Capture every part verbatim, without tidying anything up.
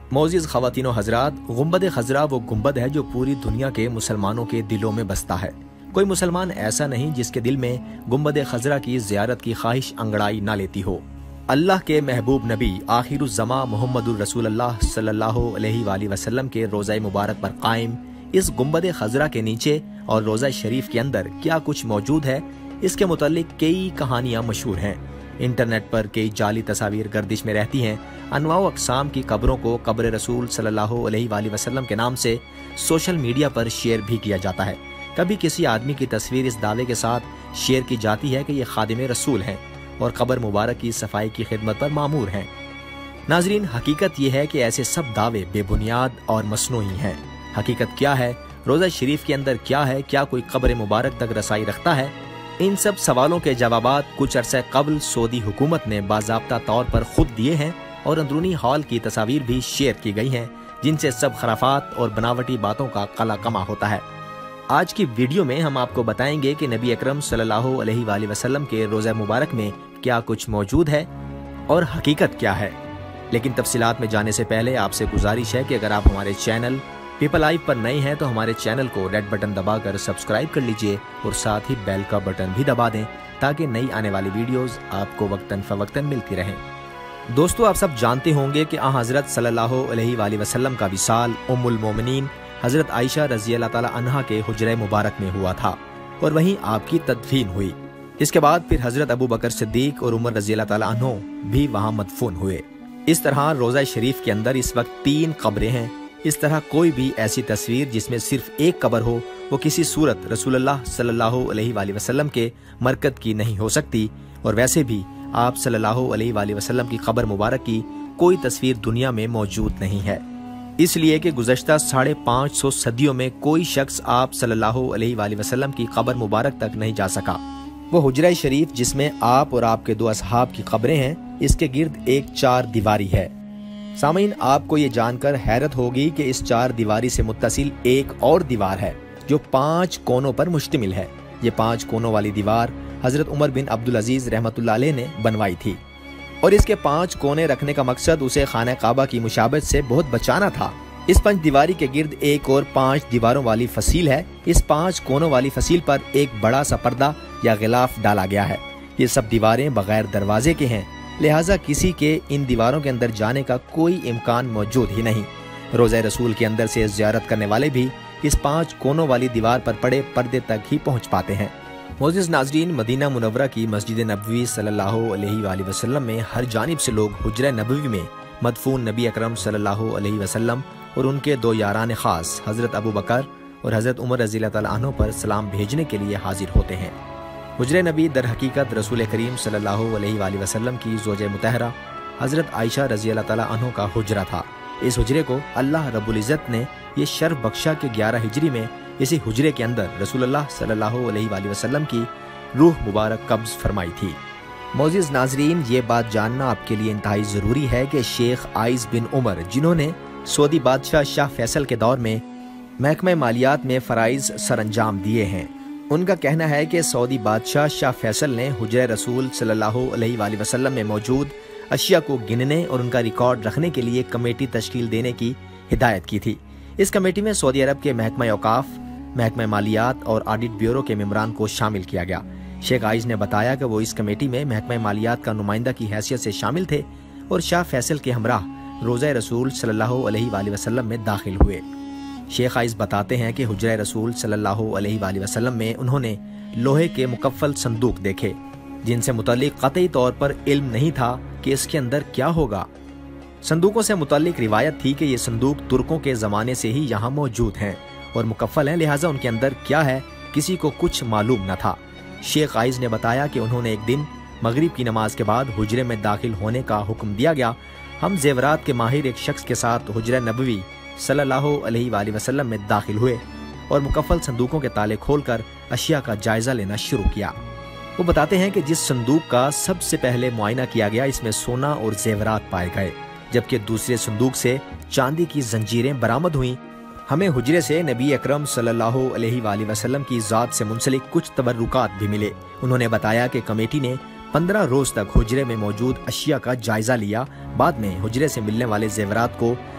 معزز خواتین و حضرات، گنبد خضرا وہ گنبد ہے جو پوری دنیا کے مسلمانوں کے دلوں میں بستا ہے۔ کوئی مسلمان ایسا نہیں جس کے دل میں گنبد خضرا کی زیارت کی خواہش انگڑائی نہ لیتی ہو۔ اللہ کے محبوب نبی آخر الزماں محمد الرسول اللہ صلی اللہ علیہ وآلہ وسلم کے روضہ مبارک پر قائم اس گنبد خضرا کے نیچے اور روضہ شریف کے اندر کیا کچھ موجود ہے، اس کے متعلق کئی کہانیاں مشہور ہیں۔ انٹرنیٹ پر کئی جعلی تصاویر گردش میں رہتی ہیں۔ انواع و اقسام کی قبروں کو قبر رسول صلی اللہ علیہ وآلہ وسلم کے نام سے سوشل میڈیا پر شیئر بھی کیا جاتا ہے۔ کبھی کسی آدمی کی تصویر اس دعوے کے ساتھ شیئر کی جاتی ہے کہ یہ خادم رسول ہیں اور قبر مبارک کی صفائی کی خدمت پر مامور ہیں۔ ناظرین، حقیقت یہ ہے کہ ایسے سب دعوے بے بنیاد اور مصنوعی ہیں۔ حقیقت کیا ہے؟ روضہ شریف کے اندر کیا ہے؟ کیا کوئی قبر مبارک تک رسائی رکھتا ہے؟ ان سب سوالوں کے جوابات کچھ عرصہ قبل سعودی حکومت نے باضابطہ طور پر خود دیے ہیں اور اندرونی ہال کی تصاویر بھی شیئر کی گئی ہیں، جن سے سب خرافات اور بناوٹی باتوں کا قلع کما ہوتا ہے۔ آج کی ویڈیو میں ہم آپ کو بتائیں گے کہ نبی اکرم صلی اللہ علیہ وآلہ وسلم کے روضہ مبارک میں کیا کچھ موجود ہے اور حقیقت کیا ہے۔ لیکن تفصیلات میں جانے سے پہلے آپ سے گزارش ہے کہ اگر آپ ہمارے چینل پیپل لائف پر نئے ہیں تو ہمارے چینل کو ریڈ بٹن دبا کر سبسکرائب کر لیجئے اور ساتھ ہی بیل کا بٹن بھی دبا دیں تاکہ نئی آنے والی ویڈیوز آپ کو وقتاً فوقتاً ملتی رہیں۔ دوستو، آپ سب جانتے ہوں گے کہ آن حضرت صلی اللہ علیہ وآلہ وسلم کا وصال ام المومنین حضرت عائشہ رضی اللہ تعالی عنہا کے حجرہ مبارک میں ہوا تھا اور وہیں آپ کی تدفین ہوئی۔ اس کے بعد پھر حضرت ابو بکر صدیق اور عمر رضی اللہ تعالی عنہ بھی وہاں مدفون ہوئے۔ اس طرح روضہ شریف کے اندر اس وقت تین قبریں ہیں۔ اس طرح کوئی بھی ایسی تصویر جس میں صرف ایک قبر ہو وہ کسی صورت رسول اللہ صلی اللہ علیہ وآلہ وسلم کے مرکز کی نہیں ہو سکتی، اور ویسے بھی آپ صلی اللہ علیہ وآلہ وسلم کی قبر مبارک کی کوئی تصویر دنیا میں موجود نہیں ہے، اس لیے کہ گزشتہ ساڑھے پانچ سو صدیوں میں کوئی شخص آپ صلی اللہ علیہ وآلہ وسلم کی قبر مبارک تک نہیں جا سکا۔ وہ حجرہ شریف جس میں آپ اور آپ کے دو اصحاب کی قبریں ہیں، اس کے گرد ایک چار دیواری ہے۔ سامعین، آپ کو یہ جان کر حیرت ہوگی کہ اس چار دیواری سے متصل ایک اور دیوار ہے جو پانچ کونوں پر مشتمل ہے۔ یہ پانچ کونوں والی دیوار حضرت عمر بن عبدالعزیز رحمۃ اللہ علیہ نے بنوائی تھی، اور اس کے پانچ کونے رکھنے کا مقصد اسے خانہ کعبہ کی مشابہت سے بہت بچانا تھا۔ اس پنچ دیواری کے گرد ایک اور پانچ دیواروں والی فصیل ہے۔ اس پانچ کونوں والی فصیل پر ایک بڑا سا پردہ یا غلاف ڈالا گیا ہے۔ یہ سب دیواریں بغیر دروازے کے ہیں، لہٰذا کسی کے ان دیواروں کے اندر جانے کا کوئی امکان موجود ہی نہیں۔ روضہ رسول کے اندر سے زیارت کرنے والے بھی اس پانچ کونوں والی دیوار پر پڑے پردے تک ہی پہنچ پاتے ہیں۔ معزز ناظرین، مدینہ منورہ کی مسجد نبوی صلی اللہ علیہ وآلہ وسلم میں ہر جانب سے لوگ حجرہ نبوی میں مدفون نبی اکرم صلی اللہ علیہ وسلم اور ان کے دو یاران خاص حضرت ابو بکر اور حضرت عمر رضی اللہ تعالیٰ عنہ پر سلام بھیجنے کے لیے حاضر ہوتے ہیں۔ حجرہ نبی در حقیقت رسول کریم صلی اللہ علیہ وآلہ وسلم کی زوجہ مطہرہ حضرت عائشہ رضی اللہ تعالیٰ عنہ کا حجرہ تھا۔ اس حجرے کو اللہ رب العزت نے یہ شرف بخشا کہ گیارہ ہجری میں اسی حجرے کے اندر رسول اللہ صلی اللہ علیہ وآلہ وسلم کی روح مبارک قبض فرمائی تھی۔ معزز ناظرین، یہ بات جاننا آپ کے لیے انتہائی ضروری ہے کہ شیخ عائز بن عمر، جنہوں نے سعودی بادشاہ شاہ فیصل کے دور میں محکمہ مالیات میں فرائض سر انجام دیے ہیں، ان کا کہنا ہے کہ سعودی بادشاہ شاہ فیصل نے حجرہ رسول صلی اللہ علیہ وآلہ وسلم میں موجود اشیاء کو گننے اور ان کا ریکارڈ رکھنے کے لیے کمیٹی تشکیل دینے کی ہدایت کی تھی۔ اس کمیٹی میں سعودی عرب کے محکمہ اوقاف، محکمہ مالیات اور آڈٹ بیورو کے ممبران کو شامل کیا گیا۔ شیخ عائز نے بتایا کہ وہ اس کمیٹی میں محکمہ مالیات کا نمائندہ کی حیثیت سے شامل تھے اور شاہ فیصل کے ہمراہ روضہ رسول صلی اللہ علیہ وآلہ وسلم میں داخل ہوئے۔ شیخ عائز بتاتے ہیں کہ حجرہ رسول صلی اللہ علیہ وآلہ وسلم میں انہوں نے لوہے کے مکفل صندوق دیکھے جن سے متعلق قطعی طور پر علم نہیں تھا کہ اس کے اندر کیا ہوگا۔ صندوقوں سے متعلق روایت تھی کہ یہ صندوق ترکوں کے زمانے سے ہی یہاں موجود ہیں اور مکفل ہیں، لہٰذا ان کے اندر کیا ہے کسی کو کچھ معلوم نہ تھا۔ شیخ عائز نے بتایا کہ انہوں نے ایک دن مغرب کی نماز کے بعد حجرے میں داخل ہونے کا حکم دیا گیا۔ ہم زیورات کے ماہر ایک شخص کے ساتھ حجرہ نبوی صلی اللہ علیہ وآلہ وسلم میں داخل ہوئے اور مکفل صندوقوں کے تالے کھول کر اشیاء کا جائزہ لینا شروع کیا۔ وہ بتاتے ہیں کہ جس صندوق کا سب سے پہلے معائنہ کیا گیا اس میں سونا اور زیورات پائے گئے، جبکہ دوسرے صندوق سے چاندی کی زنجیریں برآمد ہوئیں۔ ہمیں حجرے سے نبی اکرم صلی اللہ علیہ وآلہ وسلم کی ذات سے منسلک کچھ تبرکات بھی ملے۔ انہوں نے بتایا کہ کمیٹی نے پندرہ روز تک حجرے میں موجود اشیاء کا جائزہ لیا۔ بعد میں حجرے سے ملنے والے زیورات کو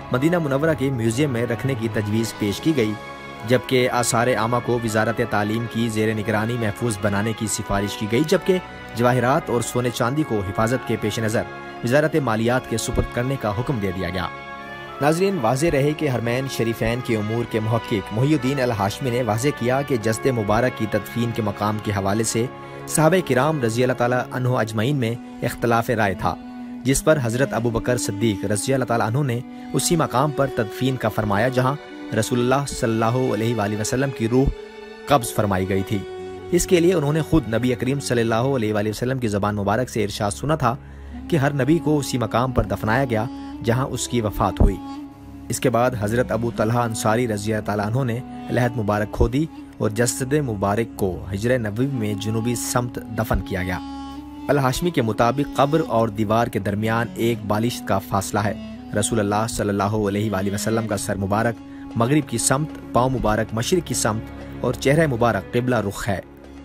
مدینہ منورہ کے میوزیم میں رکھنے کی تجویز پیش کی گئی، جبکہ آثار عامہ کو وزارت تعلیم کی زیر نگرانی محفوظ بنانے کی سفارش کی گئی، جبکہ جواہرات اور سونے چاندی کو حفاظت کے پیش نظر وزارت مالیات کے سپرد کرنے کا حکم دے دیا گیا۔ ناظرین، واضح رہے کہ حرمین شریفین کے امور کے محقق محی الدین الہاشمی نے واضح کیا کہ جسد مبارک کی تدفین کے مقام کے حوالے سے صحابہ کرام رضی اللہ تعالیٰ عنہ اجمعین میں اختلاف رائے تھا، جس پر حضرت ابو بکر صدیق رضی اللہ تعالیٰ عنہ نے اسی مقام پر تدفین کا فرمایا جہاں رسول اللہ صلی اللہ علیہ وآلہ وسلم کی روح قبض فرمائی گئی تھی۔ اس کے لیے انہوں نے خود نبی کریم صلی اللہ علیہ وآلہ وسلم کی زبان مبارک سے ارشاد سنا تھا کہ ہر نبی کو اسی مقام پر دفنایا گیا جہاں اس کی وفات ہوئی۔ اس کے بعد حضرت ابو طلحہ انصاری رضی اللہ تعالیٰ عنہ نے لحد مبارک کھودی اور جسد مبارک کو حجر نبوی میں جنوبی سمت دفن کیا گیا۔ الہاشمی کے مطابق قبر اور دیوار کے درمیان ایک بالشت کا فاصلہ ہے۔ رسول اللہ صلی اللہ علیہ وآلہ وسلم کا سر مبارک مغرب کی سمت، پاؤں مبارک مشرق کی سمت اور چہرہ مبارک قبلہ رخ ہے۔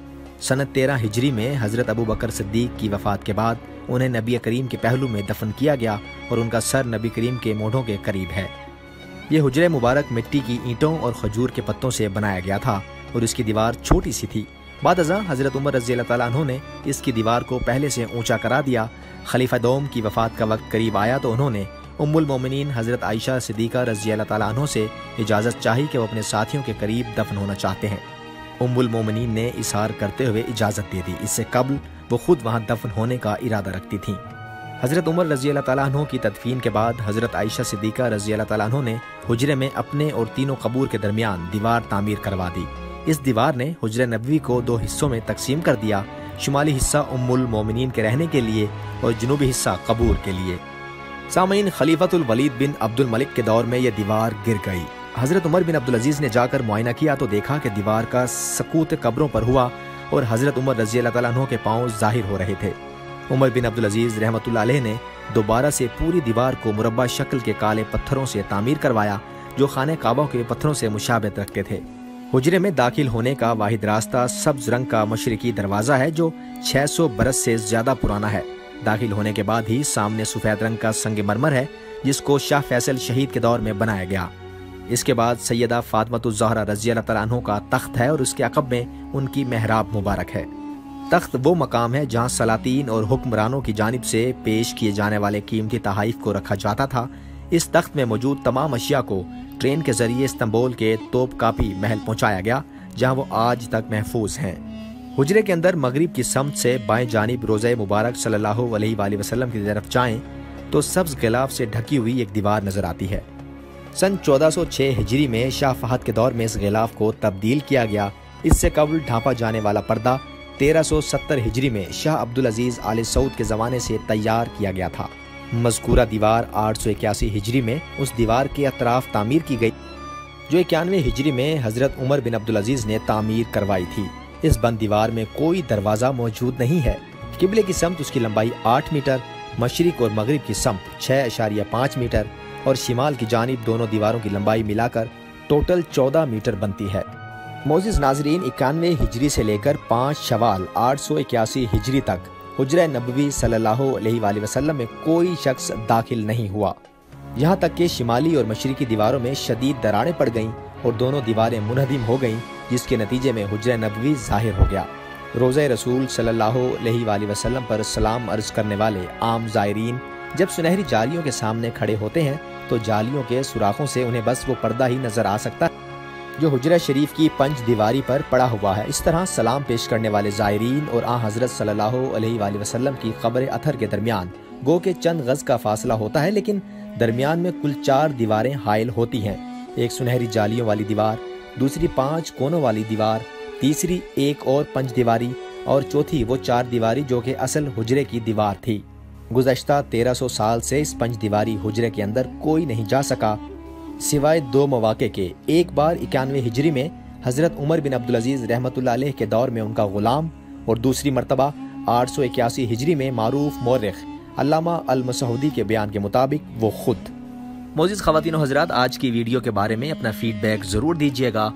سنت تیرہ ہجری میں حضرت ابو بکر صدیق کی وفات کے بعد انہیں نبی کریم کے پہلو میں دفن کیا گیا اور ان کا سر نبی کریم کے مونڈھوں کے قریب ہے۔ یہ حجر مبارک مٹی کی اینٹوں اور کھجور کے پتوں سے بنایا گیا تھا اور اس کی دیوار چھوٹی سی تھی۔ بعد ازاں حضرت عمر رضی اللہ تعالیٰ عنہ نے اس کی دیوار کو پہلے سے اونچا کرا دیا۔ خلیفہ دوم کی وفات کا وقت قریب آیا تو انہوں نے ام المومنین حضرت عائشہ صدیقہ رضی اللہ تعالیٰ عنہ سے اجازت چاہی کہ وہ اپنے ساتھیوں کے قریب دفن ہونا چاہتے ہیں۔ ام المومنین نے اصرار کرتے ہوئے اجازت دے دی۔ اس سے قبل وہ خود وہاں دفن ہونے کا ارادہ رکھتی تھیں۔ حضرت عمر رضی اللہ تعالیٰ عنہ کی تدفین کے بعد حضرت عائشہ صدیقہ رضی اللہ تعالیٰ عنہ نے حجرے میں اپنے اور تینوں قبور کے درمیان دیوار تعمیر کروا دی۔ اس دیوار نے حجر نبوی کو دو حصوں میں تقسیم کر دیا، شمالی حصہ ام المومنین کے رہنے کے لیے اور جنوبی حصہ قبور کے لیے۔ سامعین، خلیفۃ الولید بن عبد الملک کے دور میں یہ دیوار گر گئی۔ حضرت عمر بن عبدالعزیز نے جا کر معائنہ کیا تو دیکھا کہ دیوار کا سقوط قبروں پر ہوا اور حضرت عمر رضی اللہ تعالیٰ عنہ کے پاؤں ظاہر ہو رہے تھے۔ عمر بن عبدالعزیز رحمۃ اللہ علیہ نے دوبارہ سے پوری دیوار کو مربع شکل کے کالے پتھروں سے تعمیر کروایا جو خانہ کعبہ کے پتھروں سے مشابہت رکھتے تھے۔ حجرے میں داخل ہونے کا واحد راستہ سبز رنگ کا مشرقی دروازہ ہے جو چھ سو برس سے زیادہ پرانا ہے۔ داخل ہونے کے بعد ہی سامنے سفید رنگ کا سنگ مرمر ہے جس کو شاہ فیصل شہید کے دور میں بنایا گیا۔ اس کے بعد سیدہ فاطمۃ الزہرا رضی اللہ تعالیٰ عنہ کا تخت ہے اور اس کے عقب میں ان کی محراب مبارک ہے۔ تخت وہ مقام ہے جہاں سلاطین اور حکمرانوں کی جانب سے پیش کیے جانے والے قیمتی تحائف کو رکھا جاتا تھا۔ اس تخت میں موجود تمام اشیاء کو ٹرین کے ذریعے استنبول کے توپ کاپی محل پہنچایا گیا جہاں وہ آج تک محفوظ ہیں۔ حجرے کے اندر مغرب کی سمت سے بائیں جانب روضہ مبارک صلی اللہ علیہ وآلہ وسلم کی طرف جائیں تو سبز غلاف سے ڈھکی ہوئی ایک دیوار نظر آتی ہے۔ سن چودہ سو چھ ہجری میں شاہ فہد کے دور میں اس غلاف کو تبدیل کیا گیا۔ اس سے قبل ڈھانپا جانے والا پردہ تیرہ سو ستر ہجری میں شاہ عبدالعزیز آل سعود کے زمانے سے تیار کیا گیا تھا۔ مذکورہ دیوار آٹھ سو اکیاسی ہجری میں اس دیوار کے اطراف تعمیر کی گئی جو اکیانوے ہجری میں حضرت عمر بن عبدالعزیز نے تعمیر کروائی تھی۔ اس بند دیوار میں کوئی دروازہ موجود نہیں ہے۔ قبلے کی سمت اس کی لمبائی آٹھ میٹر، مشرق اور مغرب کی سمت چھ اشاریہ پانچ میٹر اور شمال کی جانب دونوں دیواروں کی لمبائی ملا کر ٹوٹل چودہ میٹر بنتی ہے۔ معزز ناظرین، اکیانوے ہجری سے لے کر پانچ شوال آٹھ سو اکیاسی ہجری تک حجرہ نبوی صلی اللہ علیہ وآلہ وسلم میں کوئی شخص داخل نہیں ہوا، یہاں تک کہ شمالی اور مشرقی دیواروں میں شدید دراڑیں پڑ گئیں اور دونوں دیواریں منہدم ہو گئیں، جس کے نتیجے میں حجرہ نبوی ظاہر ہو گیا۔ روضہ رسول صلی اللہ علیہ وآلہ وسلم پر سلام عرض کرنے والے عام زائرین جب سنہری جالیوں کے سامنے کھڑے ہوتے ہیں تو جالیوں کے سوراخوں سے انہیں بس وہ پردہ ہی نظر آ سکتا ہے جو حجرہ شریف کی پنج دیواری پر پڑا ہوا ہے۔ اس طرح سلام پیش کرنے والے زائرین اور آن حضرت صلی اللہ علیہ وآلہ وسلم کی قبر اطہر کے درمیان گو کے چند گز کا فاصلہ ہوتا ہے، لیکن درمیان میں کل چار دیواریں حائل ہوتی ہیں۔ ایک سنہری جالیوں والی دیوار، دوسری پانچ کونوں والی دیوار، تیسری ایک اور پنج دیواری اور چوتھی وہ چار دیواری جو کہ اصل حجرے کی دیوار تھی۔ گزشتہ تیرہ سو سال سے اس پنج دیواری حجرے کے اندر کوئی نہیں جا سکا سوائے دو مواقع کے۔ ایک بار اکیانوے ہجری میں حضرت عمر بن عبدالعزیز رحمۃ اللہ علیہ کے دور میں ان کا غلام، اور دوسری مرتبہ آٹھ سو اکیاسی ہجری میں معروف مورخ علامہ المسعودی کے بیان کے مطابق وہ خود۔ معزز خواتین و حضرات، آج کی ویڈیو کے بارے میں اپنا فیڈ بیک ضرور دیجیے گا۔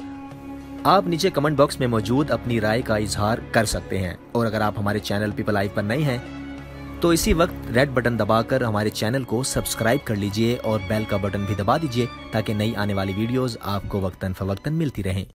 آپ نیچے کمنٹ باکس میں موجود اپنی رائے کا اظہار کر سکتے ہیں، اور اگر آپ ہمارے چینل پیپل لائف پر نئے ہیں तो इसी वक्त रेड बटन दबाकर हमारे चैनल को सब्सक्राइब कर लीजिए और बेल का बटन भी दबा दीजिए ताकि नई आने वाली वीडियोस आपको वक्तन फवक्तन मिलती रहें।